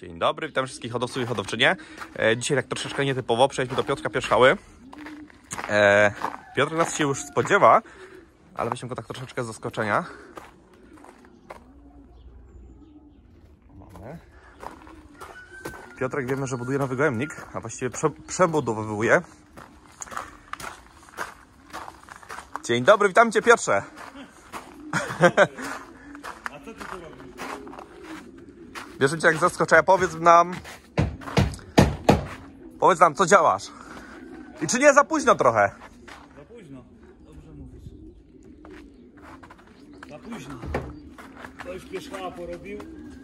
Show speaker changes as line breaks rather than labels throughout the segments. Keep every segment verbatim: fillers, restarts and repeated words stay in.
Dzień dobry, witam wszystkich hodowców i hodowczynie. E, dzisiaj tak troszeczkę nietypowo, przejdźmy do Piotrka Pierzchały. E, Piotr nas się już spodziewa, ale weźmy go tak troszeczkę z zaskoczenia. Mamy. Piotrek, wiemy, że buduje nowy gołębnik, a właściwie prze, przebudowywuje. Dzień dobry, witam Cię, Piotrze.
A co ty tu robisz?
Bierzemy Cię jak zaskoczenia, powiedz nam, powiedz nam, co działasz. I czy nie za późno trochę?
Za późno. Dobrze mówisz. Za późno. To już Pierzchała porobił.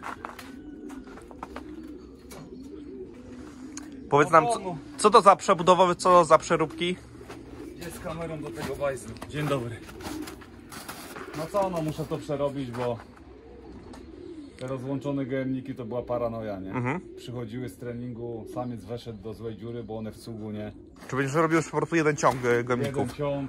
Powiedz nam, co, co to za przebudowowy, co to za przeróbki?
Gdzie z kamerą do tego bajzlu? Dzień dobry. No co, no muszę to przerobić, bo te rozłączone gołębniki to była paranoja, nie?
Mhm.
Przychodziły z treningu, samiec weszedł do złej dziury, bo one w cugu, nie?
Czy będziesz robił już po prostu jeden ciąg
Jeden
gołębników?
ciąg.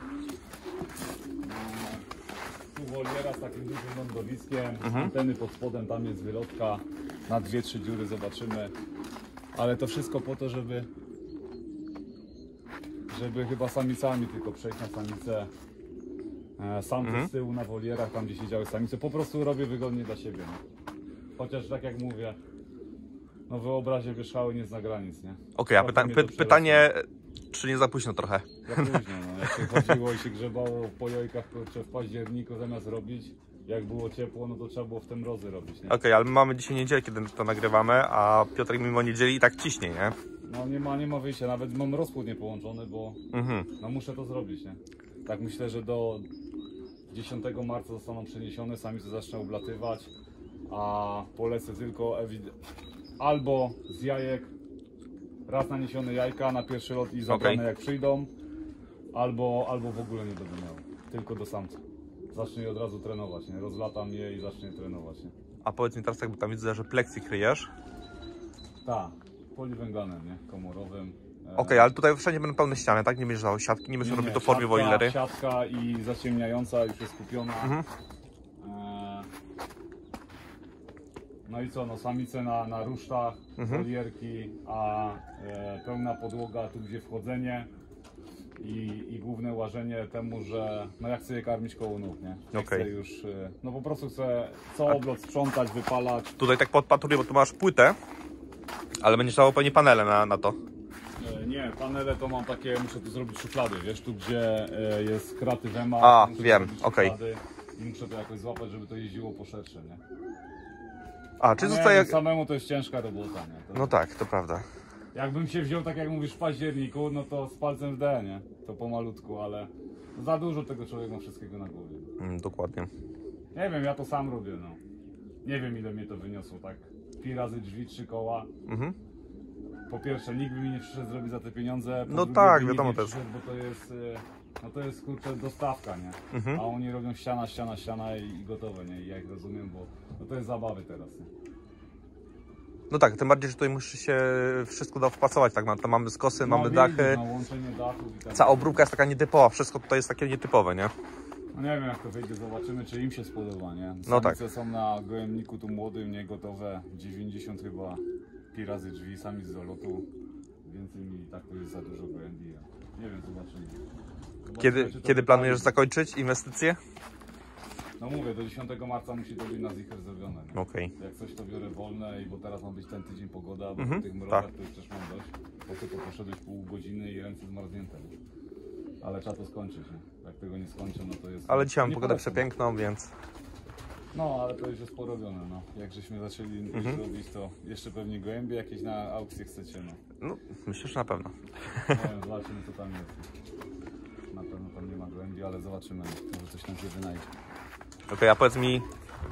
Tu woliera z takim dużym lądowiskiem,
Mhm.
anteny pod spodem, tam jest wylotka, na dwie, trzy dziury zobaczymy. Ale to wszystko po to, żeby żeby chyba samicami tylko przejść na samicę. E, Samce
Mhm.
z tyłu na wolierach, tam gdzie siedziały samice, po prostu robię wygodnie dla siebie. No. Chociaż tak jak mówię, no wyobraźnię Pierzchały nie zna granic, nie?
Okej, okay, a pyta py pytanie, czy nie za późno trochę?
Za późno, no. Jak się chodziło i się grzebało po jojkach, kurczę, w październiku zamiast robić, jak było ciepło, no to trzeba było w te mrozy robić, nie?
Okej, okay, ale my mamy dzisiaj niedzielę, kiedy to nagrywamy, a Piotrek mimo niedzieli i tak ciśnie, nie?
No nie ma, nie ma wyjścia, nawet mam rozpód niepołączony, bo
Mhm.
no muszę to zrobić, nie? Tak myślę, że do dziesiątego marca zostaną przeniesione, samice zaczną oblatywać, a polecę tylko albo z jajek, raz naniesione jajka na pierwszy lot i zabrane
Okay.
jak przyjdą, albo, albo w ogóle nie będę miał, tylko do samca. Zacznie je od razu trenować, nie? Rozlatam je i zacznie trenować, nie?
A powiedz mi teraz, jakby tam widzę, że pleksji kryjesz.
Tak, poliwęglanem, nie? Komorowym.
Okej, okay, ale tutaj wszędzie będą pełne ściany, tak? Nie będziesz dał siatki, nie będziesz robił to w formie wojlery.
Siatka i zaciemniająca już jest kupiona.
Mhm.
E... No i co, no samice na, na rusztach,
Mhm.
wolierki, a e, pełna podłoga tu gdzie wchodzenie i, i główne łażenie temu, że no ja chcę je karmić koło nóg, nie? Nie
Okay.
chcę już, e, no po prostu chcę co oblot sprzątać, wypalać.
Tutaj tak podpatruję, bo tu masz płytę, ale będziesz dawał pewnie panele na, na to.
E, Nie, panele to mam takie, muszę tu zrobić szuflady, wiesz, tu gdzie e, jest kraty wema.
A,
muszę
wiem,
zrobić
okej.
szuflady I muszę to jakoś złapać, żeby to jeździło po szersze, nie?
A, czy
No
zostaje...
nie, samemu to jest ciężka robota, nie? To,
No tak, to prawda.
Jakbym się wziął, tak jak mówisz, w październiku, no to z palcem w D, nie? To pomalutku, ale za dużo tego człowiek ma wszystkiego na głowie.
Mm, dokładnie.
Nie wiem, ja to sam robię, no. Nie wiem, ile mnie to wyniosło, tak? Pi razy drzwi, trzy koła.
Mhm.
Po pierwsze, nikt by mi nie przyszedł zrobić za te pieniądze. Po
No
drugie,
tak,
by nikt
wiadomo,
nie
to jest-
przyszedł, Bo to jest, y, no to jest kurczę dostawka, nie?
Mhm.
A oni robią ściana, ściana, ściana i, i gotowe, nie? I ja ich rozumiem, bo no to jest zabawy teraz, nie?
No tak, tym bardziej, że tutaj musi się wszystko da wpasować, tak? Tam mamy skosy,
No,
mamy
widzisz,
dachy.
no, łączenie dachów i tak.
Cała obróbka jest taka nietypowa, wszystko tutaj jest takie nietypowe, nie?
No nie wiem jak to wyjdzie, zobaczymy czy im się spodoba, nie?
No tak.
Samice są na gołębniku tu młodym, nie gotowe, dziewięćdziesiąt chyba pi razy drzwi, samic do lotu, więcej mi tak to jest za dużo gołębi, nie wiem, zobaczymy. zobaczymy
Kiedy,
czy to
kiedy
wypali.
planujesz zakończyć inwestycje?
No mówię, do dziesiątego marca musi to być na zicher zrobione, nie?
Okej.
Jak coś to biorę wolne, i bo teraz ma być ten tydzień pogoda, bo
Mhm,
w tych mrozach
tak.
to już też mam dość, po co to poszedłeś pół godziny i ręce zmarznięte, nie? Ale trzeba to skończyć, nie? Jak tego nie skończę, no to jest...
Ale dzisiaj mam
nie
pogodę
polecam.
przepiękną, więc...
No, ale to już jest porobione, no. Jak żeśmy zaczęli
Mhm.
robić, to jeszcze pewnie gołębie jakieś na aukcję chcecie, no.
No, myślę, że na pewno.
Nie wiem, zobaczymy co tam jest. Na pewno tam nie ma gołębi, ale zobaczymy, może coś tam się wynajdzie.
Okej, a powiedz mi,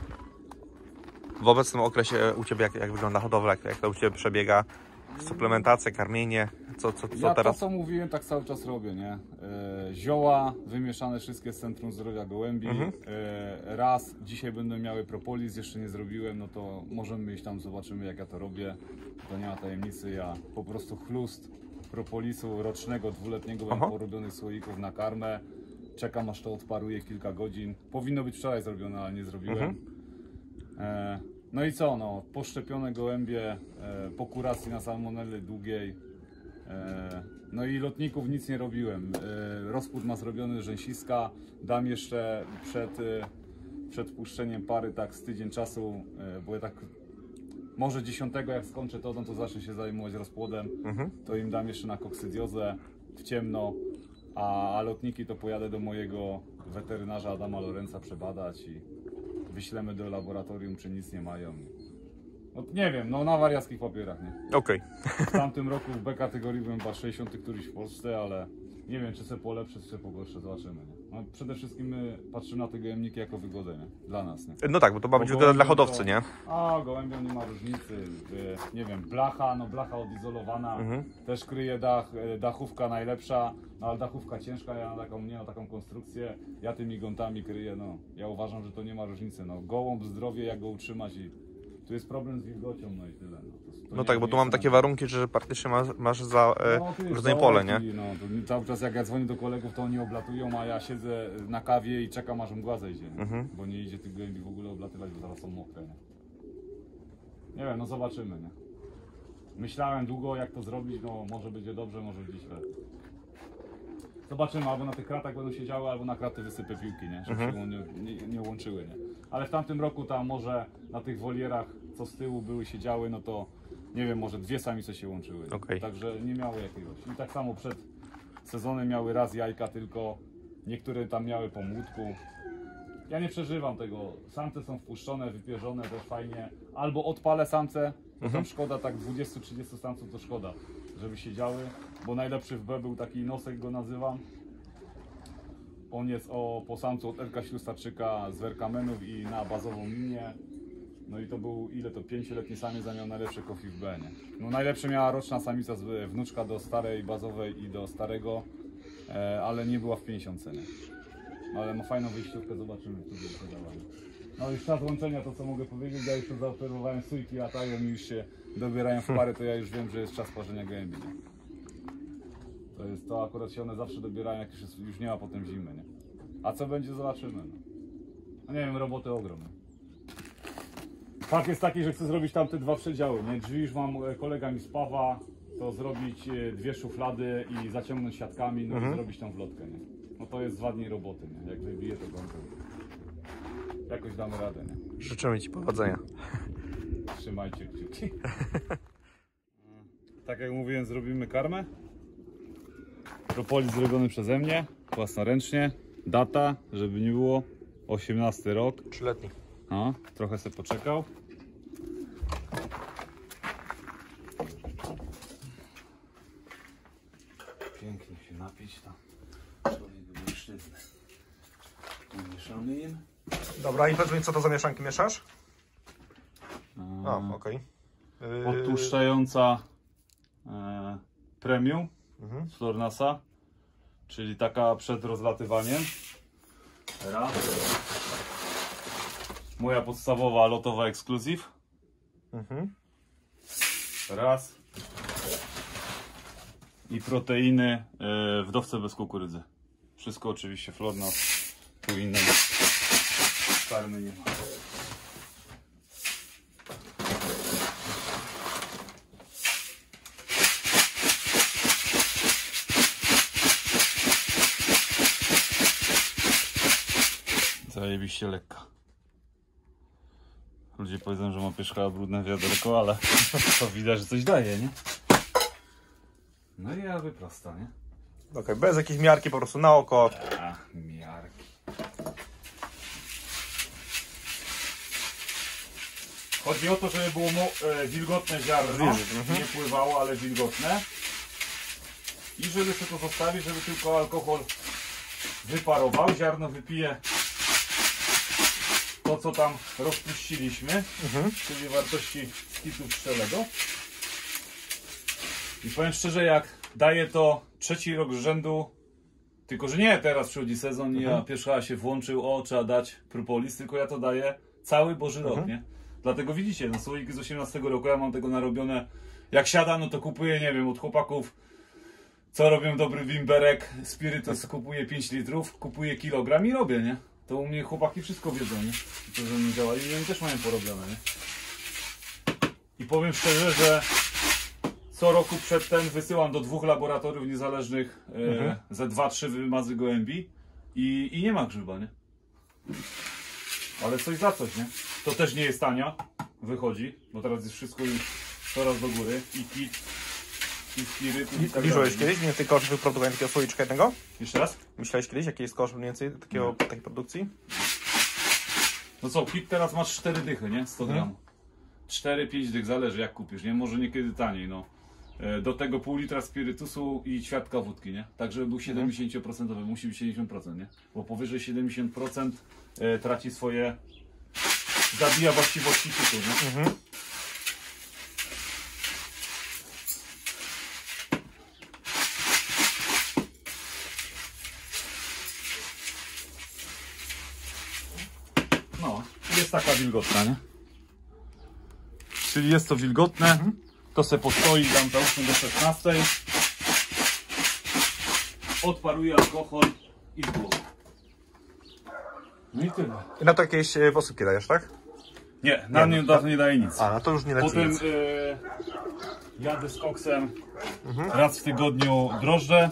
w obecnym okresie u Ciebie jak, jak wygląda hodowla, jak, jak to u Ciebie przebiega? Suplementacja, karmienie, co, co, co
Ja
teraz?
to co mówiłem, tak cały czas robię, nie? E, zioła wymieszane wszystkie z Centrum Zdrowia Gołębi.
Mhm.
E, raz, dzisiaj będą miały propolis, jeszcze nie zrobiłem, no to możemy iść tam, zobaczymy jak ja to robię. To nie ma tajemnicy, ja po prostu chlust propolisu rocznego, dwuletniego mam
Aha.
porobionych słoików na karmę. Czekam aż to odparuje kilka godzin. Powinno być wczoraj zrobione, ale nie zrobiłem.
Mhm.
E, No i co, no, poszczepione gołębie, e, po kuracji na salmonelly długiej, e, no i lotników nic nie robiłem. E, rozpód ma zrobiony rzęsiska, dam jeszcze przed, e, przed puszczeniem pary tak z tydzień czasu, e, bo ja tak może dziesiątego jak skończę to, no to zacznę się zajmować rozpłodem,
Mhm.
to im dam jeszcze na koksydiozę w ciemno, a, a lotniki to pojadę do mojego weterynarza Adama Lorenza przebadać i wyślemy do laboratorium, czy nic nie mają. No nie wiem, no na wariackich papierach, nie?
Okej.
W tamtym roku w B kategorii byłem chyba sześćdziesiąty któryś w Polsce, ale nie wiem, czy se polepszę, czy se pogorszę, zobaczymy, nie? No przede wszystkim my patrzymy na te gołębniki jako wygodę, nie? Dla nas, nie?
No tak, bo to ma być
Bo
wygoda dla
gołębiom
hodowcy,
to-
nie?
A, gołębiom nie ma różnicy. Y, Nie wiem, blacha, no blacha odizolowana,
Mhm.
też kryje dach, y, dachówka najlepsza, no ale dachówka ciężka, ja mam taką, nie mam taką konstrukcję, ja tymi gątami kryję, no. Ja uważam, że to nie ma różnicy, no. Gołąb, zdrowie, jak go utrzymać i tu jest problem z wilgocią, no i tyle. No, to, to
No
nie-
tak, bo
nie
tu mam
jest
takie
na-
warunki, że praktycznie masz, masz za e,
No, tu jest
różne pole,
dołek
nie?
i No, to mi- cały czas jak ja dzwonię do kolegów, to oni oblatują, a ja siedzę na kawie i czekam, aż mgła zejdzie, nie?
Mhm.
Bo nie idzie tych gołębi w ogóle oblatywać, bo zaraz są mokre, nie? Nie wiem, no zobaczymy, nie? Myślałem długo, jak to zrobić, no może będzie dobrze, może być źle. Zobaczymy, albo na tych kratach będą siedziały, albo na kraty wysypę piłki, nie? Żeby
Mhm.
się nie, nie, nie łączyły, nie? Ale w tamtym roku tam może na tych wolierach, co z tyłu były, siedziały, no to nie wiem, może dwie samice się łączyły. nie?
Okej.
Także nie miały jakiegoś. I tak samo przed sezonem miały raz jajka tylko, niektóre tam miały po młódku. Ja nie przeżywam tego. Samce są wpuszczone, wypierzone też fajnie. Albo odpalę samce, to tam szkoda, tak dwadzieścia trzydzieści samców to szkoda, żeby siedziały. Bo najlepszy w B był taki nosek, go nazywam. On jest o, po samcu od Elka Ślustarczyka z Werkamenów i na bazową linię. No i to był, ile to, pięcioletni samiec, a miał najlepsze kofi w B, nie? No najlepsze miała roczna samica, z, wnuczka do starej bazowej i do starego, e, ale nie była w pięćdziesiątce, nie? No, ale ma fajną wyjściówkę, zobaczymy, co będzie zadawali. No już czas łączenia, to co mogę powiedzieć, ja już tu zaobserwowałem, sójki latają i już się dobierają w pary, to ja już wiem, że jest czas parzenia gołębi, nie? To jest to, akurat się one zawsze dobierają, jak już, jest, już nie ma potem zimy, nie? A co będzie, zobaczymy, no. No nie wiem, roboty ogromne. Fakt jest taki, że chcę zrobić tam te dwa przedziały, nie? Drzwi już mam, e, kolega mi spawa, to zrobić e, dwie szuflady i zaciągnąć siatkami, no
Mhm.
i zrobić tą wlotkę, nie? No to jest dwa dni roboty, nie? Jak wybiję to gąbkę. Jakoś damy radę, nie?
Życzymy Ci powodzenia.
Trzymajcie kciuki. Tak jak mówiłem, zrobimy karmę. Propolis zrobiony przeze mnie, własnoręcznie. Data, żeby nie było, osiemnasty rok.
Trzyletni.
No, trochę sobie poczekał. Pięknie się napić tam. Człowiek był sztywny. Mieszamy im.
Dobra, i powiedz mi, co to za mieszanki mieszasz? A,
A,
okej. Yy,
Odtłuszczająca e, premium
Mhm.
z Flornasa, czyli taka przed rozlatywaniem. Raz. Moja podstawowa lotowa ekskluzyw.
Mhm.
Raz. I proteiny e, wdowce bez kukurydzy. Wszystko oczywiście Flornas. Tu innego karmy nie ma. Zajebiście lekka. Ludzie powiedzą, że ma pierzcha brudne wiaderko, ale to widać, że coś daje, nie? No i jakby prosta, nie?
Okej, bez jakiejś miarki, po prostu na oko.
Ach, miarki. Chodzi o to, żeby było mo- e, wilgotne ziarno,
Wilg, mhm.
nie pływało, ale wilgotne. I żeby sobie to zostawić, żeby tylko alkohol wyparował, ziarno wypije to, co tam rozpuściliśmy,
Mhm.
czyli wartości skitu pszczelego. I powiem szczerze, jak daję to trzeci rok z rzędu, tylko że nie teraz przychodzi sezon i ja
Mhm.
pierwsza się włączył, o trzeba dać propolis, tylko ja to daję cały Boży rok,
Mhm.
nie? Dlatego widzicie, no słoiki z osiemnastego roku, ja mam tego narobione, jak siadam, no to kupuję, nie wiem, od chłopaków, co robią dobry wimberek, spirytus, kupuję pięć litrów, kupuję kilogram i robię, nie? to u mnie chłopaki wszystko wiedzą, nie? To ze mną działa i oni też mają porobione, nie? I powiem szczerze, że co roku przed ten wysyłam do dwóch laboratoriów niezależnych mhm. e, ze dwa trzy wymazy gołębi i, i nie ma grzyba, nie? Ale coś za coś, nie? To też nie jest tania, wychodzi, bo teraz jest wszystko już coraz do góry i kit, i spiryt i tak
Liczyłeś
dalej,
kiedyś mniej więcej koszt wyprodukowania takiego słoiczka jednego?
Jeszcze raz?
Myślałeś kiedyś, jaki jest koszt mniej więcej takiego, takiej produkcji?
No co, kit teraz masz cztery dychy, nie? sto
Mhm.
gram. cztery pięć dych, zależy jak kupisz, nie? Może niekiedy taniej, no. E, Do tego pół litra spirytusu i ćwiartka wódki, nie? Tak, żeby był siedemdziesiąt procent, musi być siedemdziesiąt procent, nie? Bo powyżej siedemdziesiąt procent e, traci swoje, zabija właściwości kitu, nie?
Mhm.
No, jest taka wilgotna, nie? Czyli jest to wilgotne, mhm. To se postoi, dam załóżmy do szesnastej. Odparuje alkohol i z głowy. No i tyle.
I na to jakieś e, posypki dajesz, tak?
Nie, na mnie
no,
nie, nie daje nic.
A, no to już nie leci
Potem
nic.
y, jadę z koksem mhm. raz w tygodniu drożdże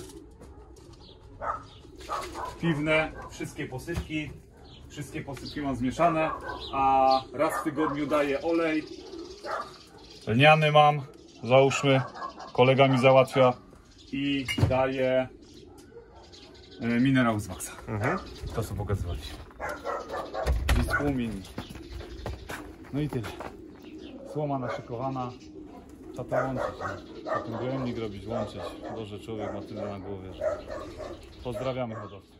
piwne, wszystkie posypki. Wszystkie posypki mam zmieszane, a raz w tygodniu daję olej. Lniany mam, załóżmy, kolega mi załatwia i daję y, minerał z Maxa. Mhm. To co pokazywaliśmy. I spłumień. No i tyle. Słoma naszykowana. Trzeba to łączyć. Nie? Potem gołębnik robić, łączyć. Boże, człowiek ma tyle na głowie. Że... Pozdrawiamy hodowców.